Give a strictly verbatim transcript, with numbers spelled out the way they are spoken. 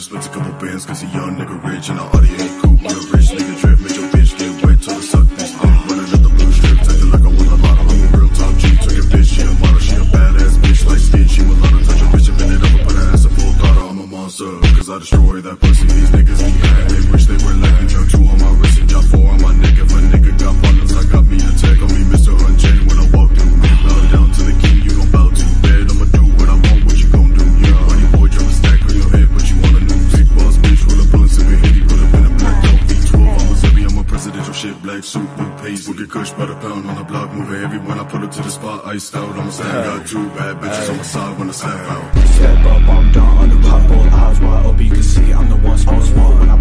splits a couple bands, cause he young nigga rich, and the audio ain't cool. Me a rich nigga drift, make your bitch get wet till the suck this dick. Running up the blue strip, taking like I won a lotto. I'm a real top G, took your bitch, she a model, she a badass bitch, like skin, she mulatto. Touch your bitch and bend it up and put her ass in full throttle. I'm a monster, cause I destroy that pussy. These niggas be mad, they wish they were like me. Jump two on my wrist and jump four on my neck. If a nigga got partners, I got me a tag. On me Mister Unchained when I walk through. Me bow down to the king, you gon' bow to. Bed, I'ma do what I want, what you gon' do? Yeah, money boy, drop a stack on your head, but you wanna new big boss bitch, roll up bullets in your head, he put up in a black dog, V twelve. I'm a Zebby, I'm a presidential shit, black suit, blue pace. We'll get kush by the pound on the block, moving heavy when I pull up to the spot, iced out. I'ma stand, got two bad bitches on my side when I snap out. Step up, I'm done on the pop, both eyes wide up, you can see I'm the one smoke smoke when I